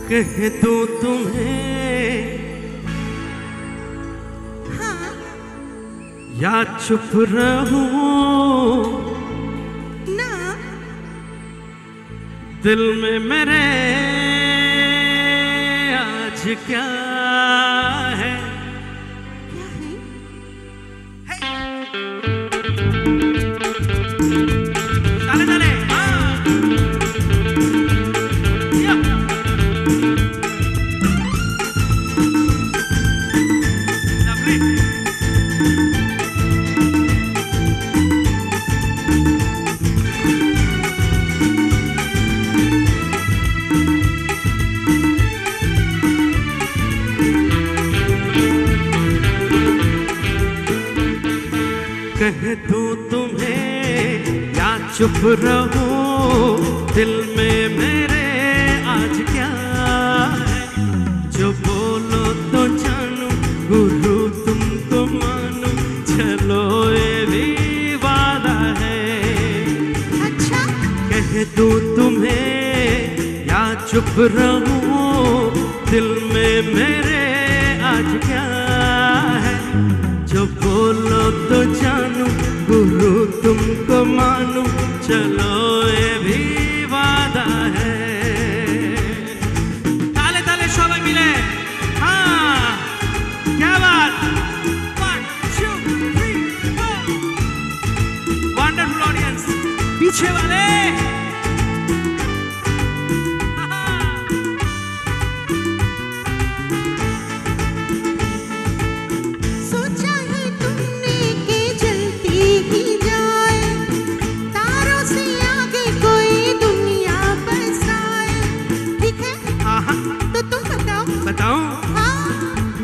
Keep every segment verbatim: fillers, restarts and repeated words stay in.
कह दूं तुम्हें हाँ या चुप रहूं ना, दिल में मेरे आज क्या है? क्या है? डाले डाले हाँ या। लवली कह दूं तुम्हें या चुप रहूं, दिल में मेरे आज क्या है? जो बोलो तो जानू, गुरु तुमको मानू, चलो ये भी वादा है। अच्छा कह दूं तुम्हें या चुप रहूं, दिल में मेरे आज क्या है? जो बोलो तो जानू, गुरु तुमको मानू, चलो ये भी वादा है। ताले ताले सबाई मिले हाँ क्या बात। One, two, three, four. Wonderful audience, पीछे वाले सोचा है तुमने कि जलती ही जाए, तारों से आगे कोई दुनिया बसाए। ठीक है हाँ तो तुम बताओ। बताऊं? हाँ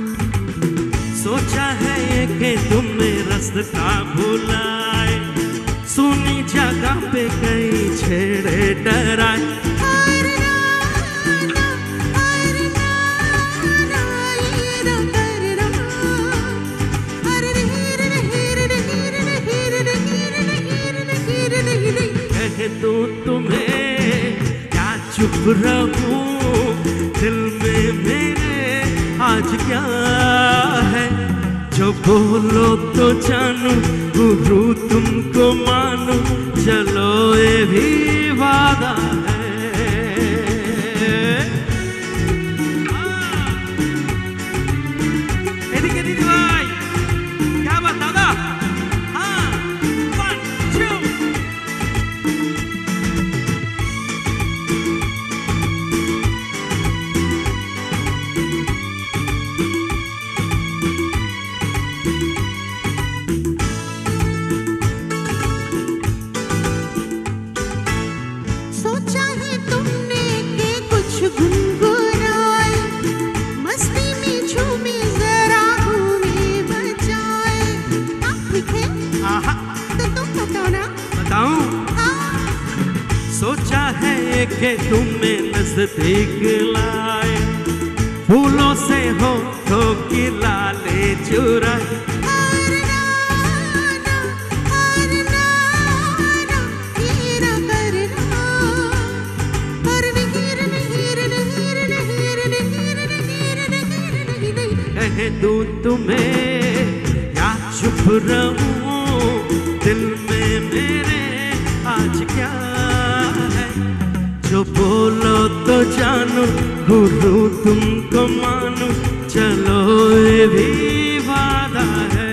सोचा है कि तुम्हें रास्ता भुलाए, सुनी जगह पे कई छेड़े डराए। हर राना, हर राना, ये रो कर रो। हर हीर रे, हीर रे, हीर रे, हीर रे, हीर रे, हीर रे, हीर रे, हीर रे। कह दूं तुम्हें क्या चुप रहूं, दिल में मेरे आज क्या है? जो बोलो तो जानू, गुरु तुमको मानू, चलो ये भी वादा है। हाँ। एदिके दीदी भाई क्या बात दादा। हाँ one, two. सोचा है तुमने कि कुछ गुनगुनाए, मस्ती में झूमे जरा घूमे बजाए। हाँ ठीक है आहा तो तुम बताओ ना। बताऊं? हाँ सोचा है कि तुम्हें नजदीक लाए, फूलों से हो तो की लाले चुराए। हर राना, हर राना, ये रो कर रो। हर हीर रे, हीर रे, हीर रे, हीर रे, हीर रे, हीर रे, हीर रे, हीर रे। कह दूं तुम्हें या चुप रहूं, दिल में मेरे आज क्या है? जो बोलो तो जानू, गुरु तुमको मानू, चलो ये भी वादा है।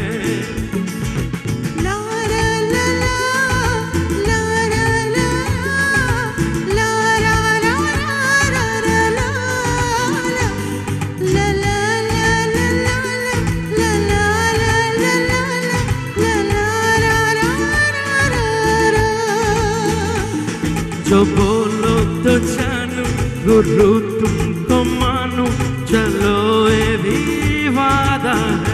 ला ला ला ला, ला ला ला, ला ला ला ला ला ला, ला ला ला ला ला, ला ला ला ला ला, ला ला ला ला ला। जो बोलो तो जानू, गुरु तुमको मानू, चलो ये भी वादा है।